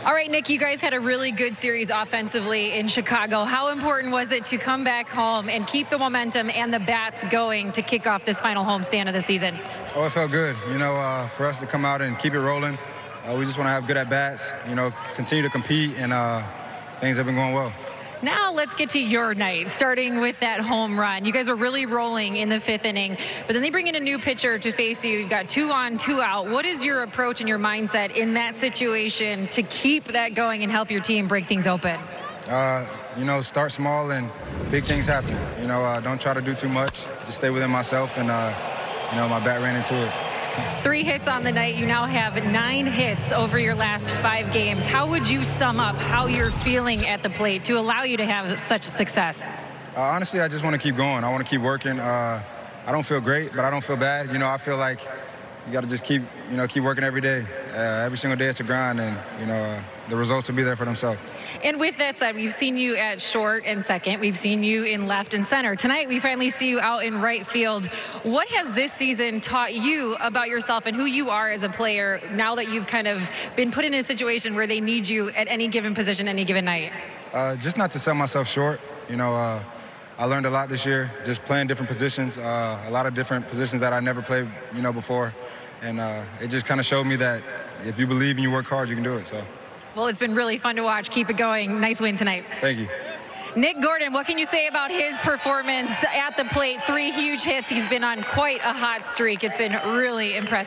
All right, Nick, you guys had a really good series offensively in Chicago. How important was it to come back home and keep the momentum and the bats going to kick off this final homestand of the season? Oh, it felt good. For us to come out and keep it rolling, we just want to have good at-bats, continue to compete, and things have been going well. Now let's get to your night, starting with that home run. You guys are really rolling in the 5th inning, but then they bring in a new pitcher to face you. You've got 2 on, 2 out. What is your approach and your mindset in that situation to keep that going and help your team break things open? Start small and big things happen. Don't try to do too much. Just stay within myself, and, my bat ran into it. 3 hits on the night. You now have 9 hits over your last 5 games. How would you sum up how you're feeling at the plate to allow you to have such success? Honestly, I just want to keep going. I want to keep working. I don't feel great, but I don't feel bad. I feel like you got to just keep working every day. Every single day it's a grind, and, the results will be there for themselves. And with that said, we've seen you at short and second. We've seen you in left and center. Tonight, we finally see you out in right field. What has this season taught you about yourself and who you are as a player now that you've kind of been put in a situation where they need you at any given position, any given night? Just not to sell myself short. I learned a lot this year, just playing different positions, a lot of different positions that I never played, before. And it just kind of showed me that if you believe and you work hard, you can do it. So. Well, it's been really fun to watch. Keep it going. Nice win tonight. Thank you. Nick Gordon, what can you say about his performance at the plate? 3 huge hits. He's been on quite a hot streak. It's been really impressive.